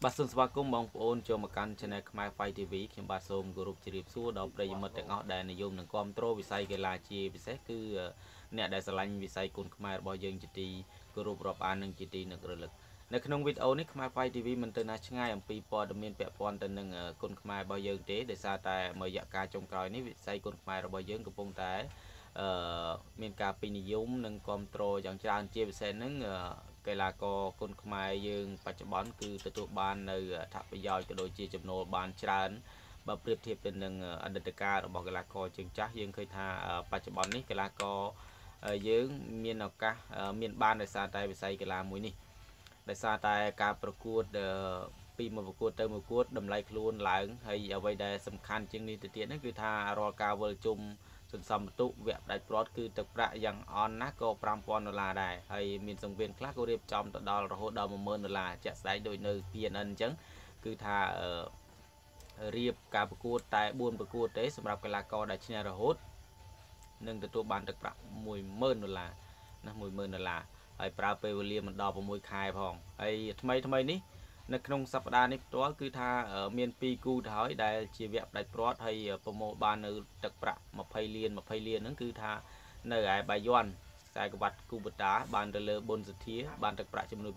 បាទសូមស្វាគមន៍បងប្អូនចូលមកកាន់ Channel ខ្មែរ Fight TV ខ្ញុំបាទសូមគោរពជម្រាបសួរដល់ប្រិយមិត្តទាំងអស់ដែលនិយមនិងគាំទ្រវិស័យកីឡាជាពិសេសគឺអ្នកដែលស្រឡាញ់វិស័យគុនខ្មែររបស់យើងជាទីគោរពរាប់អាននិងជាទីនឹករលឹកនៅក្នុងវីដេអូនេះខ្មែរ Fight TV មិនទៅណាឆ្ងាយអំពីព័ត៌មានពាក់ព័ន្ធទៅនឹងគុនខ្មែររបស់យើងទេដោយសារតែមួយរយៈកាលចុងក្រោយនេះវិស័យគុនខ្មែររបស់យើងកំពុងតែមានការពេញនិយមនិងគាំទ្រយ៉ាងច្រើនជាពិសេសហ្នឹងកីឡាករគុនខ្មែរយើងបច្ចុប្បន្នគឺទទួលបាននៅអត្ថប្រយោជន៍ក៏ដូចជាចំណូលបានច្រើនបើប្រៀបធៀបទៅនឹងអតីតកាលរបស់កីឡាករជើងចាស់យើងឃើញថាបច្ចុប្បន្ននេះកីឡាករយើងមានឱកាសមានបានដោយសារតែវិស័យកីឡាមួយនេះដោយសារតែការប្រកួតពីមួយប្រកួតទៅមួយប្រកួតតម្លៃខ្លួនឡើងហើយអ្វីដែលសំខាន់ជាងនេះទៅទៀតហ្នឹងគឺថារាល់ការវិលជុំសន្សំបន្ទុកវគ្គផ្ដាច់ព្រាត់គឺទឹកប្រាក់យ៉ាងអន់ណាស់ក៏$5000ដែរហើយមានសង្វៀនខ្លះក៏រៀបចំទៅដល់រហូតដល់$10000ជាក់ស្ដែងដូចនៅ PNN អញ្ចឹងគឺថារៀបការប្រកួតតែ4ប្រកួតទេសម្រាប់កីឡាករដែលឈ្នះរហូតនឹងទទួលបានទឹកប្រាក់$10000ណា$10000ហើយប្រើពេលវេលាមិនដល់6ខែផងហើយថ្មីនេះនៅក្នុងសប្តាហ៍នេះផ្ទាល់គឺថាមាន2គូទៅហើយដែលជាវគ្គផ្ដាច់ព្រាត់ហើយប្រមូលបាននៅទឹកប្រាក់20លានហ្នឹងគឺថានៅឯបាយ័នខ្សែក្បាត់គូបតាបានទៅលើបុនសធាបានទឹកប្រាក់ចំនួន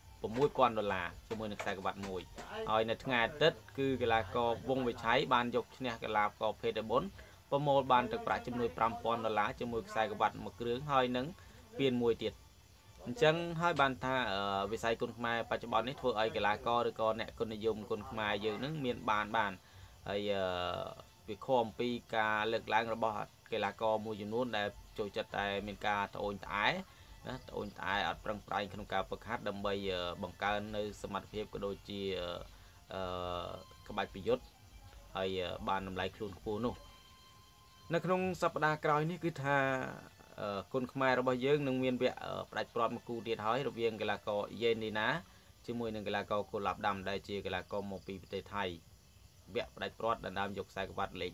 $6000ជាមួយនឹងខ្សែក្បាត់មួយហើយនៅថ្ងៃអាទិត្យគឺកីឡាករវងវិឆ័យបានយកឈ្នះកីឡាករភេទបុនប្រមូលបានទឹកប្រាក់ចំនួន$5000ជាមួយខ្សែក្បាត់មួយគ្រឿងហើយនឹងពានមួយទៀតអញ្ចឹងហើយបានថាវិស័យគុនខ្មែរបច្ចុប្បន្ននេះធ្វើឲ្យកីឡាករឬក៏អ្នកគុណនិយមគុនខ្មែរយើងនឹងមានបានហើយវាខុសអំពីការលើកឡើងរបស់កីឡាករមួយចំនួនដែលចូលចិត្តតែមានការត្អូញត្អែណាត្អូញត្អែអត់ប្រឹងប្រែងក្នុងការហ្វឹកហាត់ដើម្បីបង្កើននៅសមត្ថភាពក៏ដូចជាក្បាច់ប្រយុទ្ធហើយបានតម្លៃខ្លួនខ្ពស់នោះនៅក្នុងសប្តាហ៍ក្រោយនេះគឺថាគុនខ្មែររបស់យើងនឹងមានវគ្គផ្ដាច់ព្រាត់មួយគូទៀតហើយរវាងកីឡាករយេនីណាជាមួយនឹងកីឡាករកូឡាប់ដាំដែលជាកីឡាករមកពីប្រទេសថៃវគ្គផ្ដាច់ព្រាត់ដណ្ដើមយកខ្សែក្បាត់លេខ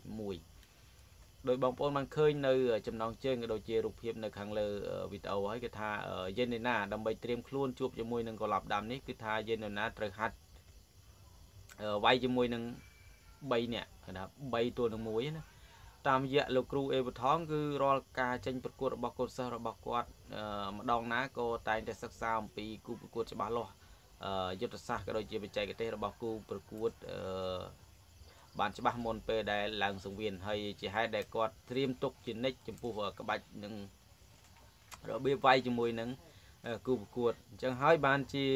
1ដោយបងប្អូនបានឃើញនៅចំណងជើងក៏ដូចជារូបភាពនៅខាងលើវីដេអូហើយគឺថាយេនីណាដើម្បីត្រៀមខ្លួនជួបជាមួយនឹងកូឡាប់ដាំនេះគឺថាយេនីណាត្រូវហាត់វាយជាមួយនឹង3នាក់ណា3ទល់នឹង1ណាតាមរយៈលោកគ្រូអេវថងគឺរាល់ការចេញប្រកួតរបស់កូនសិស្សរបស់គាត់ម្ដងណាក៏តែងតែសិក្សាអំពីគូប្រកួតច្បាស់លាស់យុទ្ធសាស្ត្រក៏ដូចជាបច្ចេកទេសរបស់គូប្រកួតបានច្បាស់មុនពេលដែលឡើងសង្វៀនហើយជាហេតុដែលគាត់ត្រៀមទុកជានិច្ចចំពោះក្បាច់នឹងរបៀបវាយជាមួយនឹងគូប្រកួតអញ្ចឹងហើយបានជា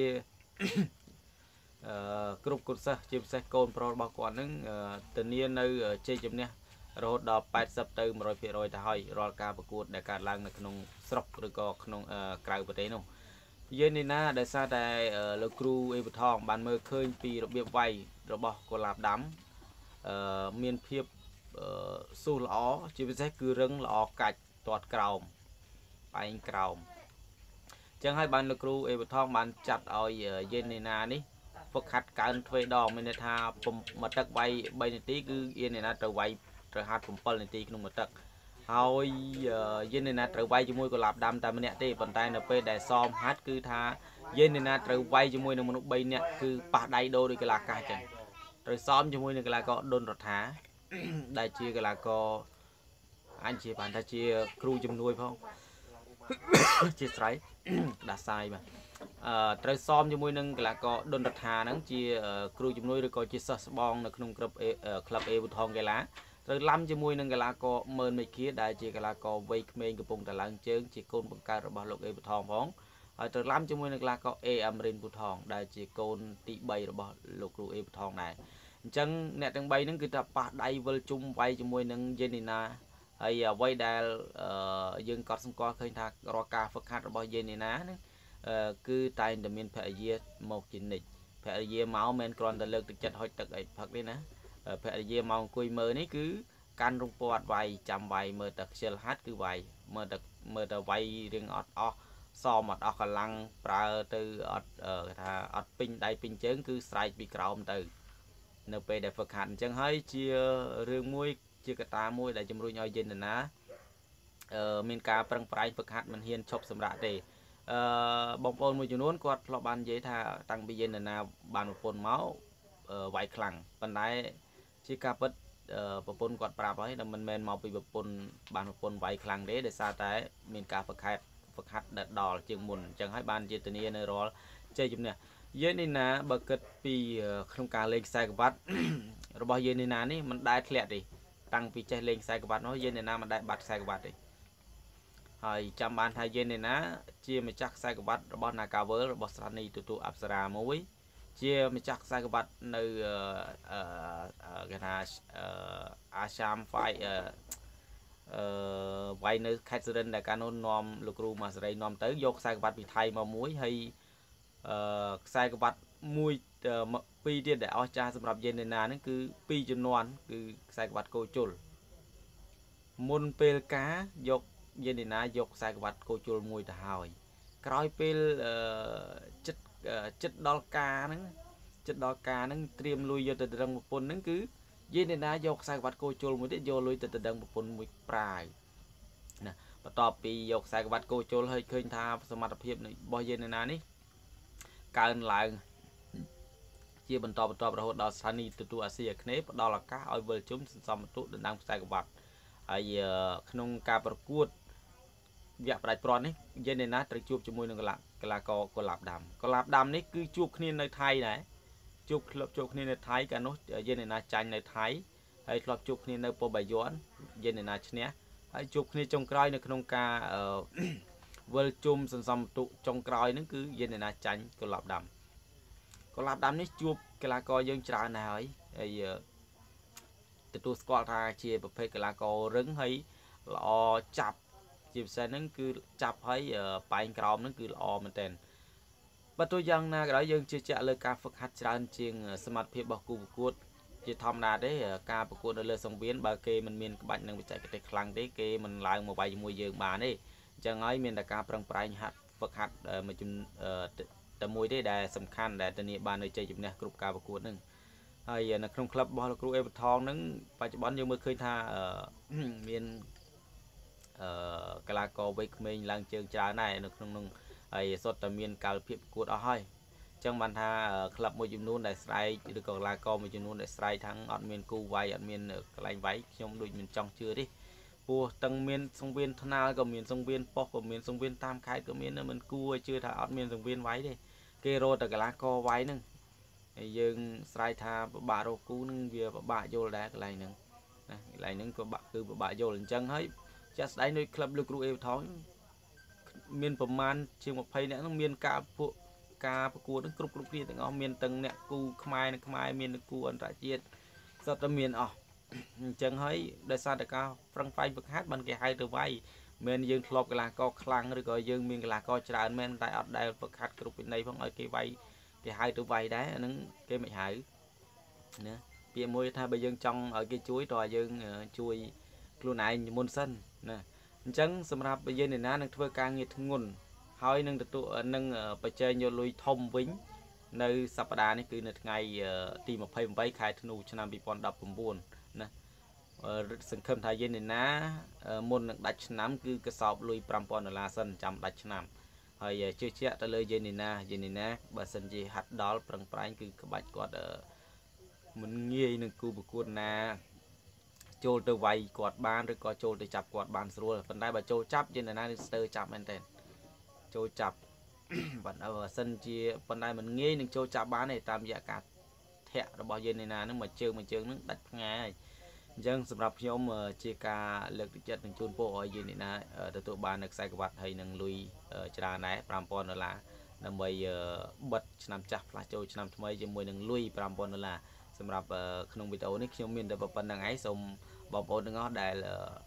គ្រប់កូនសិស្សជាពិសេសកូនប្រុសរបស់គាត់នឹងធានានៅជ័យជំនះរហូតដល់80ទៅ100%ទៅហើយរាល់ការប្រកួតដែលកើតឡើងនៅក្នុងស្រុកឬក៏ក្នុងក្រៅប្រទេសនោះយើងនេះណាដោយសារតែលោកគ្រូអេវថងបានមើលឃើញពីរបៀបវាយរបស់កូឡាបដាំមានភាពស៊ូល្អជាពិសេសគឺរឹងល្អកាច់ទាត់ក្រោមបែងក្រោមអញ្ចឹងហើយបានលោកគ្រូអេវថងបានចាត់ឲ្យយេនីណានេះហ្វឹកហាត់កើនទ្វេដងមានន័យថាមួយទឹកវាយ3នាទីគឺយេនីណាត្រូវហាត់7នាទីក្នុងមួយទឹកហើយយេនីណាត្រូវវាយជាមួយកូឡាបដាំតែម្នាក់ទេប៉ុន្តែនៅពេលដែលសមហាត់គឺថាយេនីណាត្រូវវាយជាមួយនឹងមនុស្ស3នាក់គឺប៉ះដៃដូរដោយកីឡាកាសចឹងត្រូវសមជាមួយនឹងកីឡាករដុនរដ្ឋាដែលជាកីឡាករអញជាបានថាជាគ្រូជំនួយផងជាស្រ័យដាសាយបាទត្រូវសមជាមួយនឹងកីឡាករដុនរដ្ឋាហ្នឹងជាគ្រូជំនួយឬក៏ជាសិស្សស្បងនៅក្នុងក្លឹបអេវថងកីឡាត្រូវឡាំជាមួយនឹងកីឡាករមើលមេឃាដែលជាកីឡាករវ័យក្មេងកំពុងតែឡើងជើងជាកូនបង្កើតរបស់លោកអេវថងផងហើយត្រូវឡាំជាមួយនឹងកីឡាករអេអាមរិនពូថងដែលជាកូនទី3របស់លោកគ្រូអេវថងដែរអញ្ចឹងអ្នកទាំង3ហ្នឹងគឺថាប៉ះដៃវិលជុំវាយជាមួយនឹងយេនីណាហើយអ្វីដែលយើងកត់សម្គាល់ឃើញថារាល់ការហ្វឹកហាត់របស់យេនីណាហ្នឹងគឺតែងតែមានភរិយាមកជានិច្ចភរិយាមកមិនគ្រាន់តែលើកទឹកចិត្តហុចទឹកអីផឹកទេណាភរិយាមកអង្គុយមើលនេះគឺកាន់រំពាត់វាយចាំវាយមើលតែខ្ជិលហាត់គឺវាយមើលតែវាយរៀងអត់អស់សមអត់អស់កម្លាំងប្រើទៅអត់គេថាអត់ពេញដៃពេញជើងគឺស្រែកពីក្រោមទៅនៅពេលដែលហ្វឹកហាត់អញ្ចឹងហើយជារឿងមួយជាកត្តាមួយដែលជំរុញឲ្យយេនណាមានការប្រឹងប្រែងហ្វឹកហាត់មិនហ៊ានឈប់សម្រាកទេ bong bồn mộtចំនួនគាត់ធ្លាប់បាននិយាយថាតាំងពីយើងណាបានប្រពន្ធមកវាយខ្លាំងប៉ុន្តែជាការពិតប្រពន្ធគាត់ប្រាប់ហើយតែមិនមែនមកពីប្រពន្ធបានប្រពន្ធវាយខ្លាំងទេដោយសារតែមានការហ្វឹកហាត់ដល់ជាងមុនអញ្ចឹងហើយបានជាធានានៅរាល់ជ័យជំនះយើងនេះណាបើគិតពីក្នុងការលេងខ្សែក្បាត់របស់យើងនេះណានេះមិនដែលធ្លាក់ទេតាំងពីចេះលេងខ្សែក្បាត់នោះយើងនេះណាមិនដែលបាត់ខ្សែក្បាត់ទេហើយចាំបានថាយើងនេះណាជាម្ចាស់ខ្សែក្បាត់របស់ Nagavel របស់ស្ថានីយ៍ទូអប្សរាមួយជាម្ចាស់ខ្សែក្បាត់នៅគេថាអាសាមហ្វាយវាយនៅខេត្តសុរិន្ទដែលកាលនោះនាំលោកគ្រូម៉ាសេរីនាំទៅយកខ្សែក្បាត់ពីថៃមកមួយហើយខ្សែក្បាត់មួយពីរទៀតដែលអស្ចារ្យសម្រាប់យើងនៅណាហ្នឹងគឺ2ជំនាន់គឺខ្សែក្បាត់គោជុលមុនពេលការយកយើងនេះណាយកខ្សែក្បាត់គោជុលមួយទៅហើយក្រោយពេលចិត្តដល់ការហ្នឹងត្រៀមលុយយកទៅដណ្ដឹងប្រពន្ធហ្នឹងគឺយើងនេះណាយកខ្សែក្បាត់គោជុលមួយទៀតយកលុយទៅដណ្ដឹងប្រពន្ធមួយប្រាយណាបន្ទាប់ពីយកខ្សែក្បាត់គោជុលហើយឃើញថាសមត្ថភាពរបស់យើងនេះណានេះកើនឡើងជាបន្តរហូតដល់ស្ថានីយ៍ទូអាស៊ីអាគ្នេយ៍ផ្ដល់ឱកាសឲ្យវិលជុំសន្សំបន្ទុកដណ្ដើមខ្សែក្បាត់ហើយក្នុងការប្រកួតវគ្គផ្ដាច់ព្រាត់នេះយើងនេះណាត្រូវជួបជាមួយនឹងកីឡាករកុលាបដាំនេះគឺជួបគ្នានៅថៃដែរជួបគ្នានៅថៃកាលនោះយើងនេះណាចាញ់នៅថៃហើយធ្លាប់ជួបគ្នានៅពបាយ័នយើងនេះណាឈ្នះហើយជួបគ្នាចុងក្រោយនៅក្នុងការវិលជុំសន្សំបន្ទុកចុងក្រោយហ្នឹងគឺយើងនេះណាចាញ់កុលាបដាំនេះជួបកីឡាករយើងច្រើនណាស់ហើយទទួលស្គាល់ថាជាប្រភេទកីឡាកររឹងហើយល្អចាប់ជាពិសេសហ្នឹងគឺចាប់ហើយប៉ែងក្រោមហ្នឹងគឺល្អមែនតើបើទោះយ៉ាងណាក៏ដោយយើងជឿជាក់លើការហ្វឹកហាត់ច្រើនជាងសមត្ថភាពរបស់គូប្រកួតជាធម្មតាទេការប្រកួតនៅលើសង្វៀនបើគេមិនមានក្បាច់និងបច្ចេកទេសខ្លាំងទេគេមិនឡើងមកវាយជាមួយយើងបានទេអញ្ចឹងហើយមានតែការប្រឹងប្រែងហាត់ហ្វឹកហាត់មួយតែមួយទេដែលសំខាន់ដែលធានាបាននៅជ័យជំនះគ្រប់ការប្រកួតហ្នឹងហើយនៅក្នុងក្លឹបរបស់លោកគ្រូអេបថងហ្នឹងបច្ចុប្បន្នយើងមើលឃើញថាមានកីឡាករវ័យក្មេងឡើងជើងច្រើនដែរនៅក្នុងនោះហើយសុទ្ធតែមានកាលភាពប្រកួតអស់ហើយអញ្ចឹងបានថាក្លឹបមួយចំនួនដែលស្រែកឬក៏កីឡាករមួយចំនួនដែលស្រែកថាអត់មានគូវាយអត់មានកន្លែងវាយខ្ញុំដូចមិនចង់ជឿទេព្រោះទាំងមានសង្វៀនថ្នាលក៏មានសង្វៀនប៉ុស្តិ៍ក៏មានសង្វៀនតាមខេត្តក៏មានមិនគួរឲ្យជឿថាអត់មានសង្វៀនវាយទេគេរកតែកីឡាករវាយហ្នឹងហើយយើងស្រែកថាពិបាករកគូនឹងវាពិបាកយល់ដែរកន្លែងហ្នឹងណាកន្លែងហ្នឹងក៏ពិបាកយល់អញ្ចឹងហើយចាស់ស្ដែងដូចក្លឹបលោកគ្រូអេបថងមានប្រមាណជាង20នាក់ហ្នឹងមានការប្រកួតហ្នឹងគ្រប់គ្នាទាំងអស់មានទាំងអ្នកគូខ្មែរនិងខ្មែរមានគូអន្តរជាតិសុទ្ធតែមានអស់អញ្ចឹងហើយដោយសារតែការប្រឹងប្រែងហ្វឹកហាត់បានគេហៅទៅវាយមិនយើងធ្លាប់កីឡាករខ្លាំងឬក៏យើងមានកីឡាករច្រើនមែនតែអត់ដែលហ្វឹកហាត់គ្រប់វិន័យផងឲ្យគេវាយគេហៅទៅវាយដែរអាហ្នឹងគេមិនហៅណាពាក្យមួយថាបើយើងចង់ឲ្យគេជួយតើយើងជួយខ្លួនឯងមុនសិនណាអញ្ចឹងសម្រាប់យើងអ្នកណានឹងធ្វើការងារធ្ងន់ហើយនឹងទទួលនឹងបច្ចេកយកលុយធំវិញនៅសប្តាហ៍នេះគឺនៅថ្ងៃទី28ខែធ្នូឆ្នាំ2019ណាសង្ឃឹមថាយើងអ្នកណាមុននឹងដាច់ឆ្នាំគឺកសោបលុយ$5000សិនចាំដាច់ឆ្នាំហើយជឿជាក់ទៅលើយើងនេះណាបើសិនជាហាត់ដល់ប្រឹងប្រែងគឺក្បាច់គាត់មិនងាយនឹងគូប្រកួតណាចូលទៅវាយគាត់បានឬក៏ចូលទៅចាប់គាត់បានស្រួលប៉ុន្តែបើចូលចាប់យើងណានឹងស្ទើរចាប់មែនតើចូលចាប់បើសិនជាប៉ុន្តែមិនងាយនឹងចូលចាប់បានទេតាមរយៈការធាក់របស់យើងណានឹងមួយជើងនឹងដាច់ផ្ងាយអញ្ចឹងសម្រាប់ខ្ញុំជាការលើកទឹកចិត្តនឹងជូនពរឲ្យយើងណាទទួលបាននៅខ្សែក្បាត់ហើយនឹងលុយច្រើនដែរ$5000ដើម្បីបិទឆ្នាំចាស់ផ្លាស់ចូលឆ្នាំថ្មីជាមួយនឹងលុយ$5000សម្រាប់ក្នុងវីដេអូនេះខ្ញុំមានតែប៉ុណ្្នឹងឯងសូមបងប្អូនទាំងអស់ដែល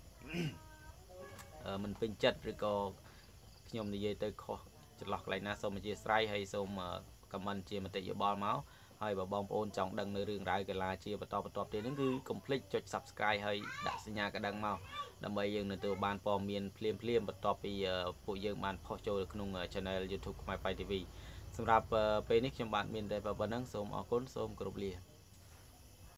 មិនពេញចិត្តឬក៏ខ្ញុំនិយាយទៅខុសចន្លោះកន្លែងណាសូមអធិស្ឋានហើយសូមខមមិនជាមតិយោបល់មកហើយបើបងប្អូនចង់ដឹងនៅរឿងរ៉ាវកីឡាជាបន្តទៀតហ្នឹងគឺកុំភ្លេចចុច Subscribe ហើយដាក់សញ្ញាកណ្ដឹងមកដើម្បីយើងនឹងទទួលបានព័ត៌មានភ្លាមបន្ទាប់ពីពួកយើងបានផុសចូលក្នុង Channel YouTube ខ្មែរ Fight TV សម្រាប់ពេលនេះខ្ញុំបាទមានតែប៉ុណ្្នឹងសូមអរគុណសូមគោរពលា